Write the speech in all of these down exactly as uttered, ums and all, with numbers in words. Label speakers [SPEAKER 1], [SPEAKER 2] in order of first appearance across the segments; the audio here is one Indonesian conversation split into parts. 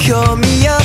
[SPEAKER 1] call me up.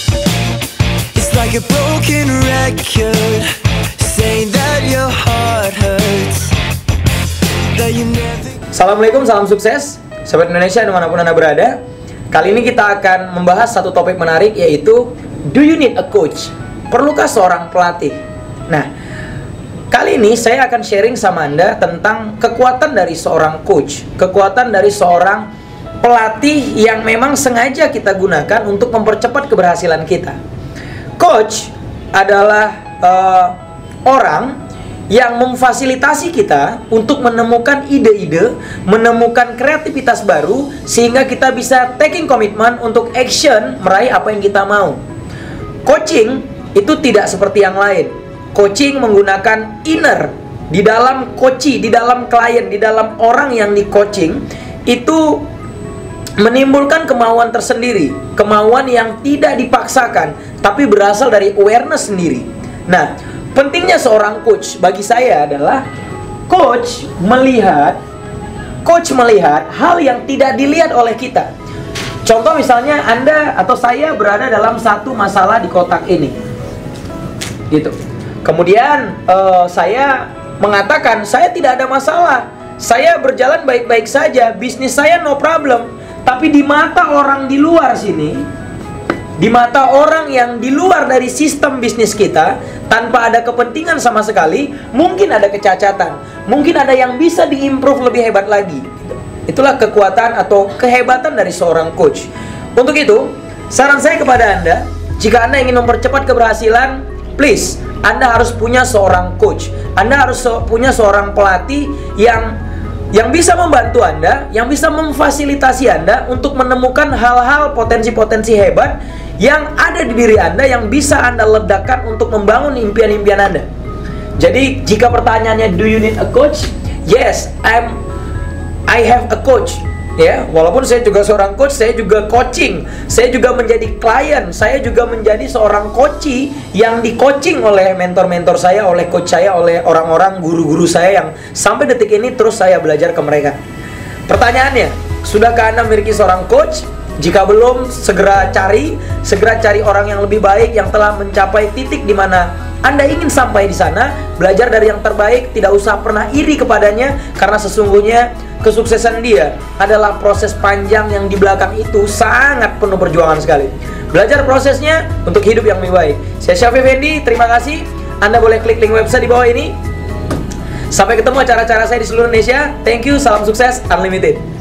[SPEAKER 1] It's like a broken record, saying that your heart hurts, that you never...
[SPEAKER 2] Assalamualaikum, salam sukses Sobat Indonesia dimanapun Anda berada. Kali ini kita akan membahas satu topik menarik, yaitu do you need a coach? Perlukah seorang pelatih? Nah, kali ini saya akan sharing sama Anda tentang kekuatan dari seorang coach, kekuatan dari seorang pelatih yang memang sengaja kita gunakan untuk mempercepat keberhasilan kita. Coach adalah uh, orang yang memfasilitasi kita untuk menemukan ide-ide, menemukan kreativitas baru, sehingga kita bisa taking komitmen untuk action meraih apa yang kita mau. Coaching itu tidak seperti yang lain. Coaching menggunakan inner, di dalam coachee, di dalam klien, di dalam orang yang di coaching, itu menimbulkan kemauan tersendiri, kemauan yang tidak dipaksakan, tapi berasal dari awareness sendiri. Nah, pentingnya seorang coach bagi saya adalah coach melihat, coach melihat hal yang tidak dilihat oleh kita. Contoh misalnya Anda atau saya berada dalam satu masalah di kotak ini, gitu. Kemudian uh, saya mengatakan saya tidak ada masalah, saya berjalan baik-baik saja, bisnis saya no problem. Tapi di mata orang di luar sini, di mata orang yang di luar dari sistem bisnis kita, tanpa ada kepentingan sama sekali, mungkin ada kecacatan, mungkin ada yang bisa diimprove lebih hebat lagi. Itulah kekuatan atau kehebatan dari seorang coach. Untuk itu, saran saya kepada Anda, jika Anda ingin mempercepat keberhasilan, please, Anda harus punya seorang coach. Anda harus punya seorang pelatih yang yang bisa membantu Anda, yang bisa memfasilitasi Anda untuk menemukan hal-hal potensi-potensi hebat yang ada di diri Anda, yang bisa Anda ledakan untuk membangun impian-impian Anda. Jadi, jika pertanyaannya do you need a coach? Yes, I'm I have a coach. Ya, walaupun saya juga seorang coach, saya juga coaching, saya juga menjadi klien, saya juga menjadi seorang coachee yang di coaching oleh mentor-mentor saya, oleh coach saya, oleh orang-orang guru-guru saya yang sampai detik ini terus saya belajar ke mereka. Pertanyaannya, sudahkah Anda memiliki seorang coach? Jika belum, segera cari, segera cari orang yang lebih baik, yang telah mencapai titik di mana Anda ingin sampai di sana. Belajar dari yang terbaik, tidak usah pernah iri kepadanya, karena sesungguhnya kesuksesan dia adalah proses panjang yang di belakang itu sangat penuh perjuangan sekali. Belajar prosesnya untuk hidup yang lebih baik. Saya Syafie Fendi, terima kasih. Anda boleh klik link website di bawah ini. Sampai ketemu acara-acara saya di seluruh Indonesia. Thank you, salam sukses, unlimited.